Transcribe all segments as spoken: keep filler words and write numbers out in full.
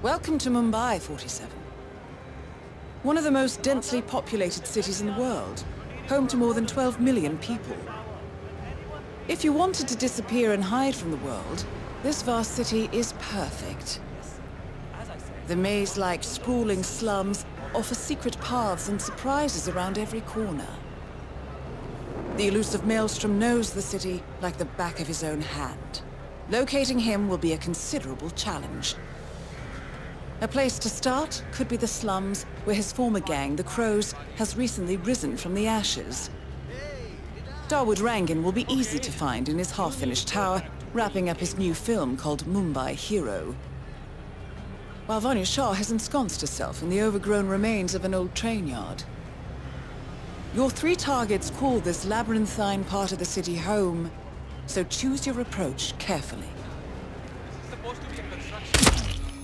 Welcome to Mumbai, forty-seven. One of the most densely populated cities in the world, home to more than twelve million people. If you wanted to disappear and hide from the world, this vast city is perfect. The maze-like sprawling slums offer secret paths and surprises around every corner. The elusive Maelstrom knows the city like the back of his own hand. Locating him will be a considerable challenge. A place to start could be the slums, where his former gang, the Crows, has recently risen from the ashes. Dawood Rangan will be easy to find in his half-finished tower, wrapping up his new film called Mumbai Hero. While Vanya Shah has ensconced herself in the overgrown remains of an old train yard. Your three targets call this labyrinthine part of the city home, so choose your approach carefully. This is supposed to be a construction.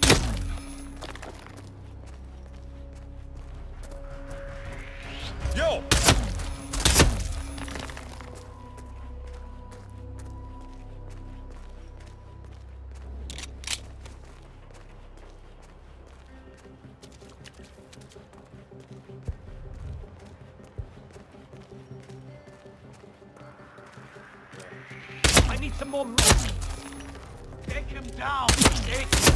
Yo! I need some more money. Take him down. Take him.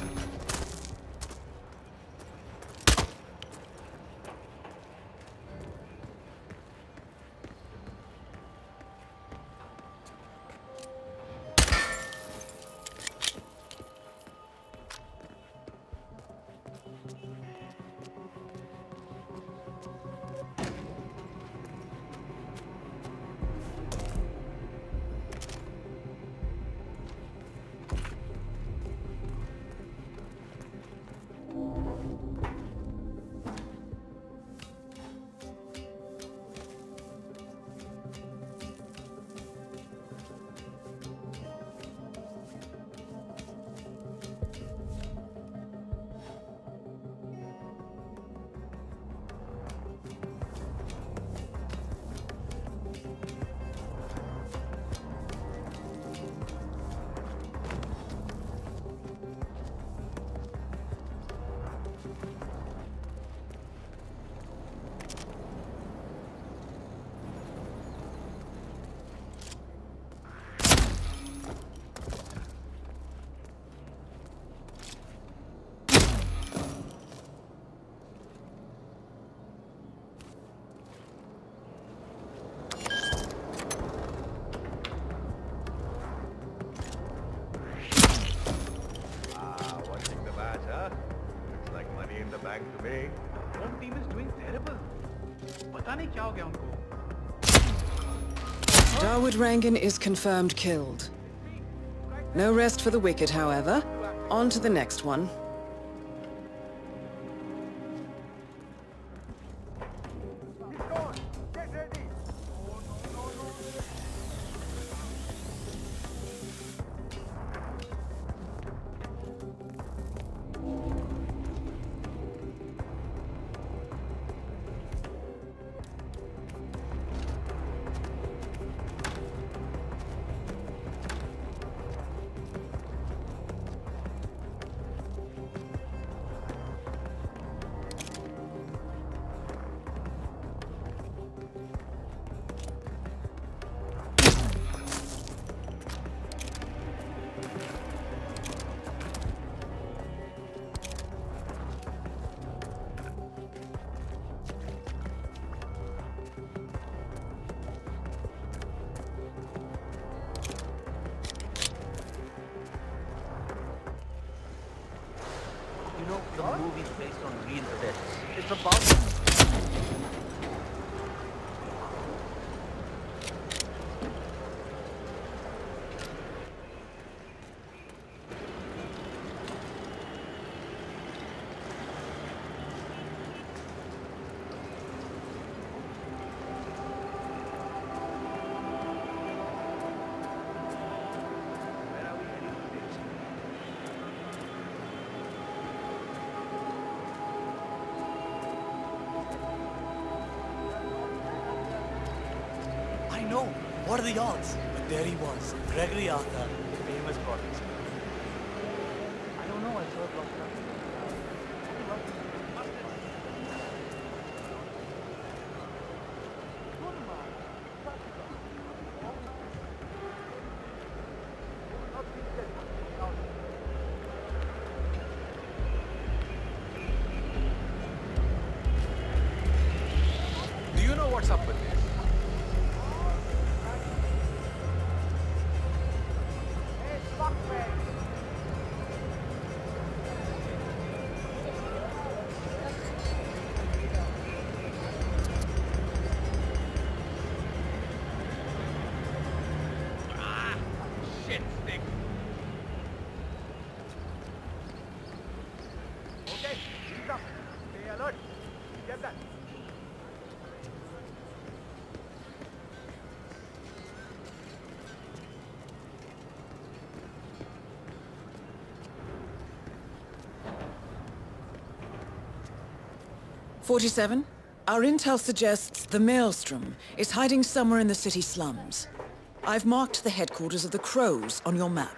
To me. Home team is doing terrible. पता नहीं क्या हो गया उनको. Dawood Rangan is confirmed killed. No rest for the wicked, however. On to the next one. You know, the movie is based on real events. It's about... No, what are the odds? But there he was, Gregory Arthur, the famous prodigy. I don't know, I saw it last night. alert! Get that! forty-seven, our intel suggests the Maelstrom is hiding somewhere in the city slums. I've marked the headquarters of the Crows on your map.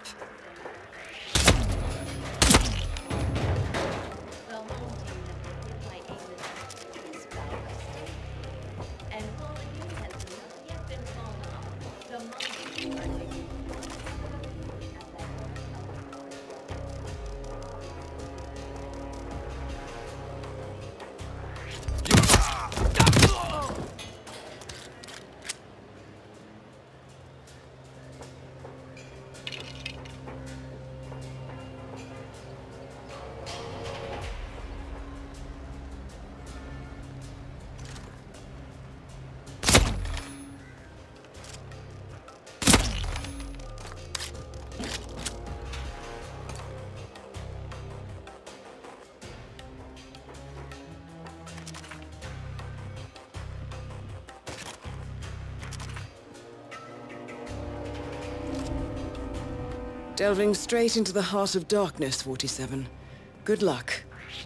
Delving straight into the heart of darkness, forty-seven. Good luck.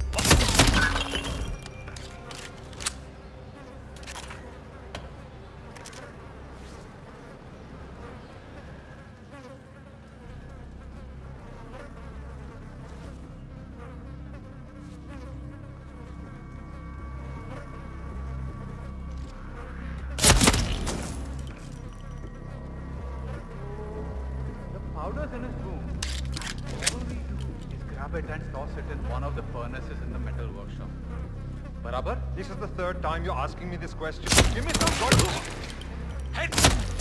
Powder's in his room. All we do is grab it and toss it in one of the furnaces in the metal workshop. Barabar? This is the third time you're asking me this question. Give me some God. Head!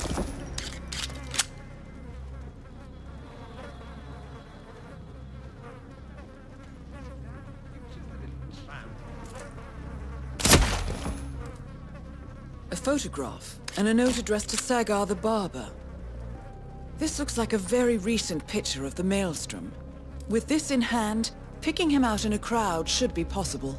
A photograph and a note addressed to Sagar the barber. This looks like a very recent picture of the Maelstrom. With this in hand, picking him out in a crowd should be possible.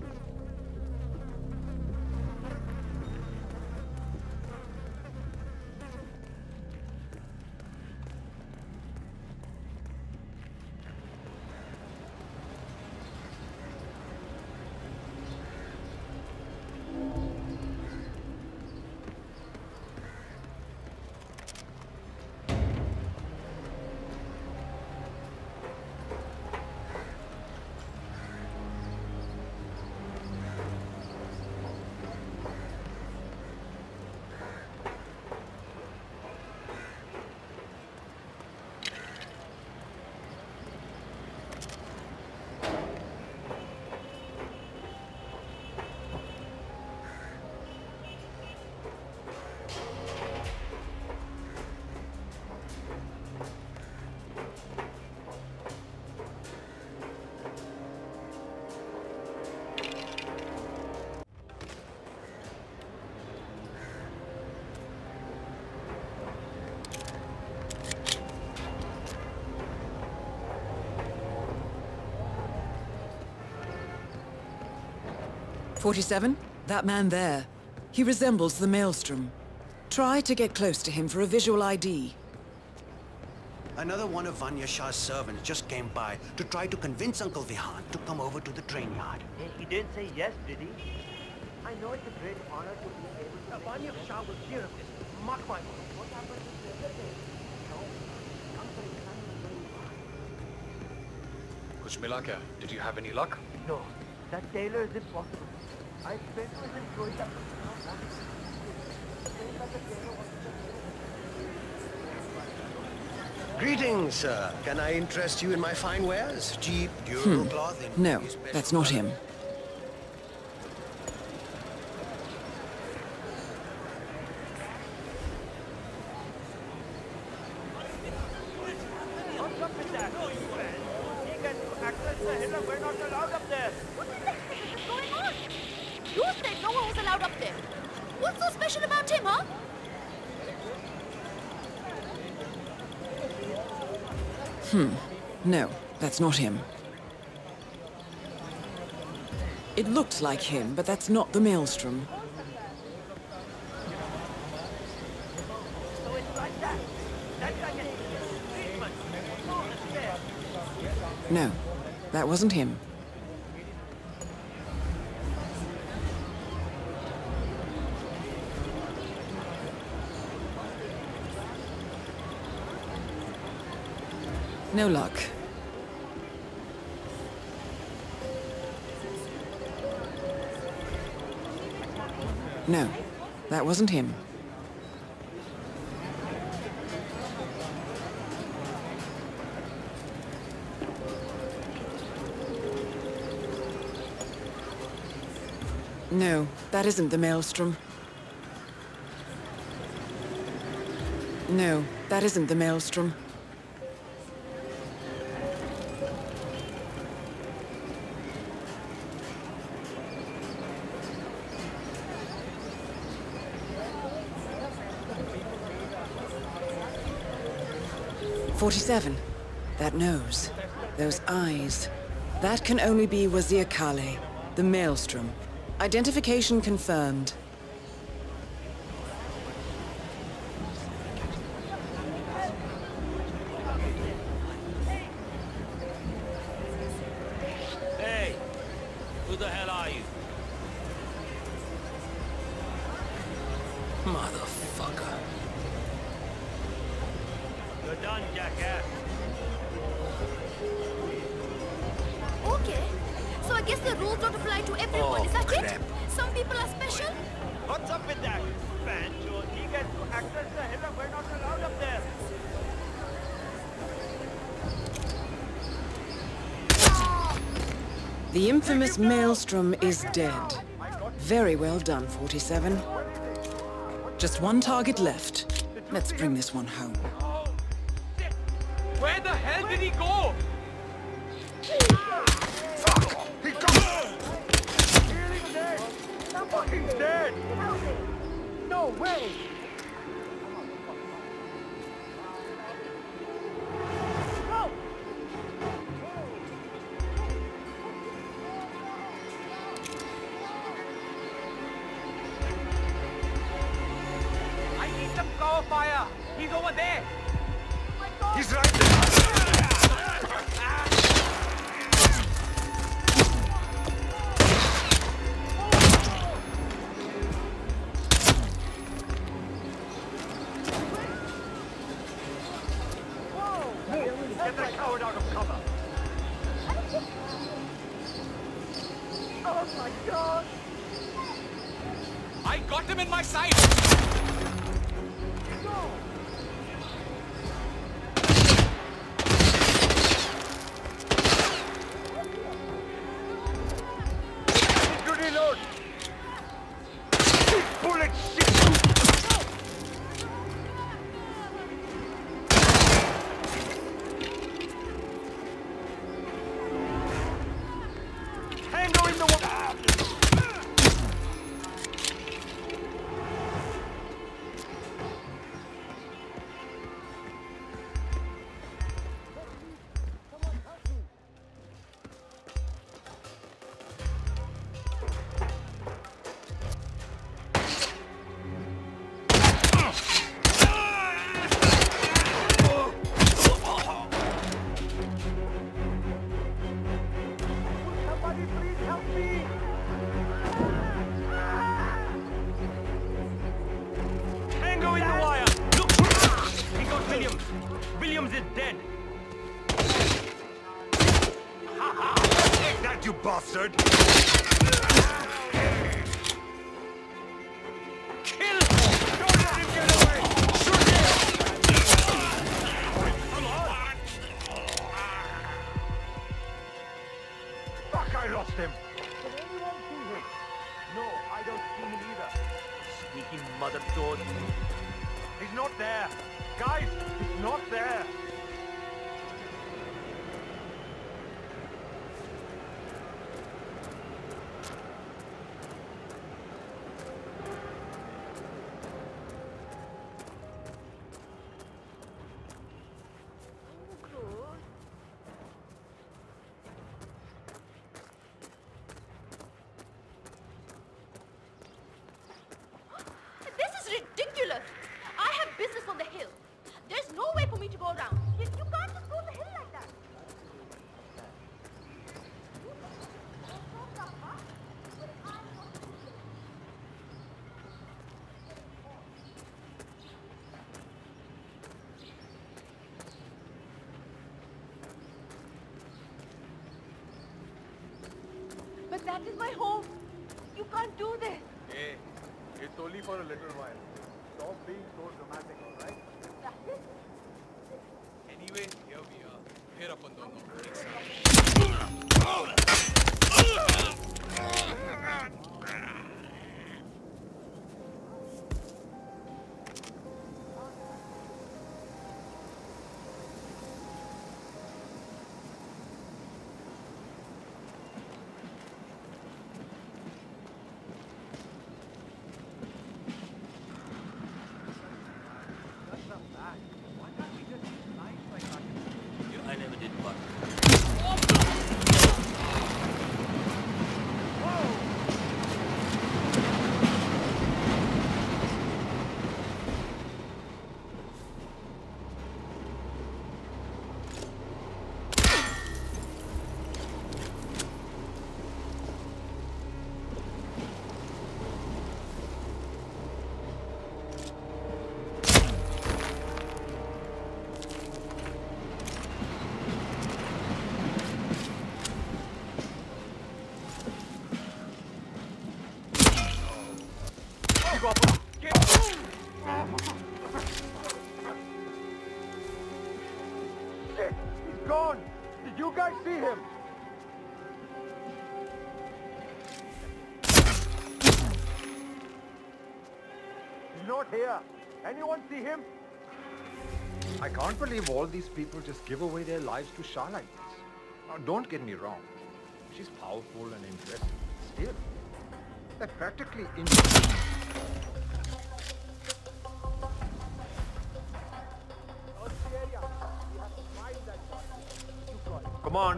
forty-seven? That man there. He resembles the Maelstrom. Try to get close to him for a visual I D. Another one of Vanya Shah's servants just came by to try to convince Uncle Vihan to come over to the train yard. He didn't say yes, did he? I know it's a great honor to be able to... Vanya Shah will hear of this. Mark my words. What happened to the other day? No. Kuch mila kya? Did you have any luck? No. That tailor is impossible. I spent with him growing up. Greetings, sir. Can I interest you in my fine wares? Cheap, durable clothing. No, that's not him. What's up with that? He can access the hill and we're not allowed up there. What the heck is going on? You said no one was allowed up there. What's so special about him, huh? Hmm. No, that's not him. It looked like him, but that's not the Maelstrom. So it's like that. That's like a Hitman. Oh, it's there. No, that wasn't him. No luck. No, that wasn't him. No, that isn't the Maelstrom. No, that isn't the Maelstrom. forty-seven. That nose. Those eyes. That can only be Wazir Kale, the Maelstrom. Identification confirmed. Hey, who the hell are you? Motherfucker. You're done, jackass. Okay. So I guess the rules don't apply to everyone, Oh, is that crap. it? Some people are special? What's up with that? Banjo, he gets to access the hill and we're not allowed up there. The infamous Maelstrom is dead. Very well done, forty-seven. Just one target left. Let's bring this one home. Oh, shit! Where the hell did he go? Fuck! He got... He's dead! I'm fucking dead! No way! No! I need some cover fire! He's over there! He's right there! Get that coward out of cover! Oh my god! I got him in my sight! No! Need to reload! Bullet shit! Tango in the water! Somebody please help me! Tango in the wire! Look! He got Williams! Williams is dead! Take that, you bastard! Kill! Don't let him get away! Shoot him! Come on! Fuck, I lost him! Can anyone see him? No, I don't see him either. Sneaky mother toad. He's not there! Guys, he's not there! That is my home. You can't do this. Hey, it's only for a little while. Stop being so dramatic, alright? Anyway, here we are. Here अपन दोनों. I never did what. Shit! He's gone! Did you guys see him? He's not here. Anyone see him? I can't believe all these people just give away their lives to Shah like this. Now, don't get me wrong. She's powerful and impressive. Still, they're practically inhuman. Come on.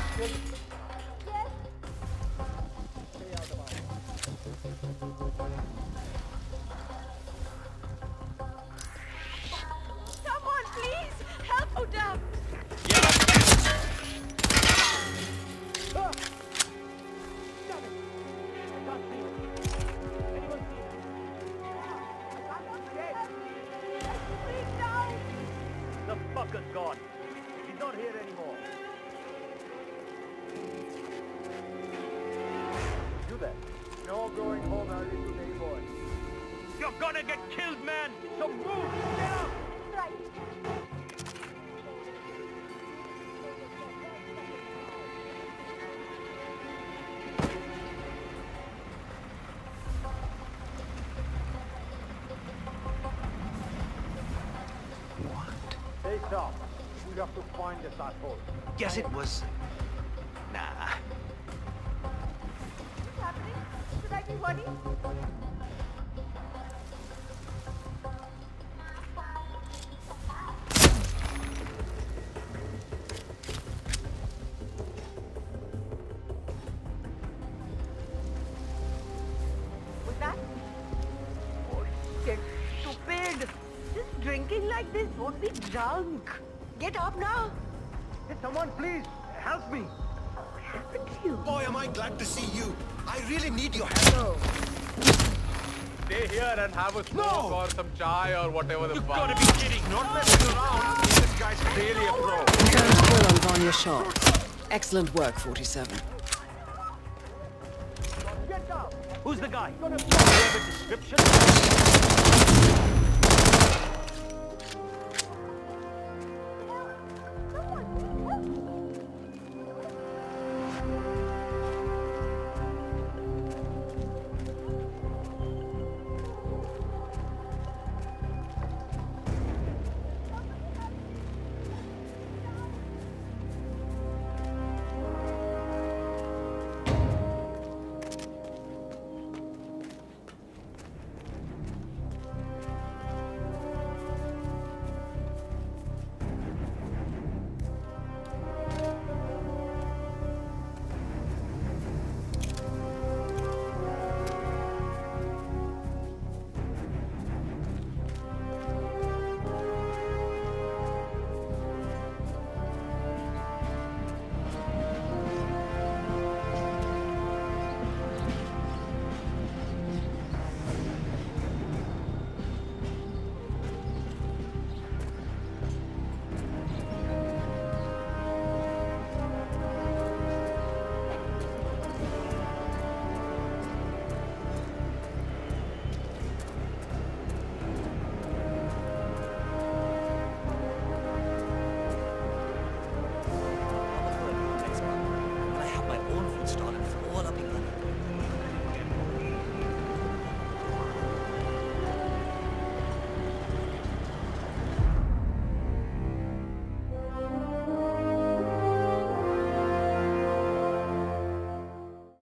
Someone, please! Help Udam! The fucker's gone. He's not here anymore. You there? No going home early today, boy. You're gonna get killed, man! So move! Get up! Right. Stay sharp. We have to find this asshole. Guess it was... Nah. What's happening? Should I be worried? Was that? Oh shit, stupid! Just drinking like this won't be drunk. Get up now. Hey, someone please, help me. What happened to you? Boy, am I glad to see you. I really need your help. Stay here and have a smoke No! or some chai or whatever the You fuck. gotta be kidding. Not messing around. This guy's clearly a pro. Confirmed kill on Vanya Shah. Excellent work, forty-seven. Get down. Who's the guy? Gonna have a description.